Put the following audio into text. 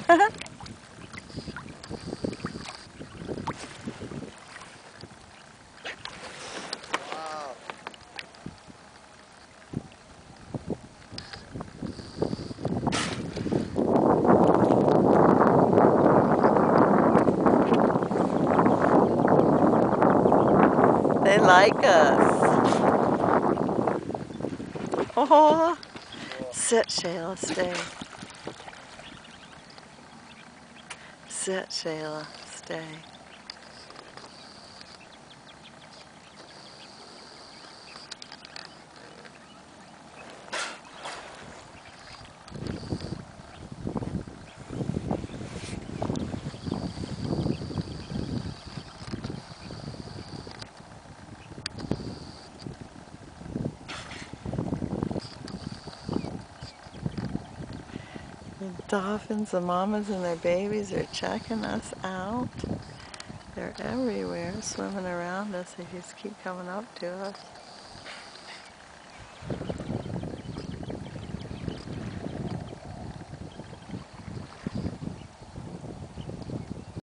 They like us. Oh, sit, Shayla, stay. Sit, Shayla, stay. The dolphins, the mamas and their babies are checking us out. They're everywhere, swimming around us. They just keep coming up to us.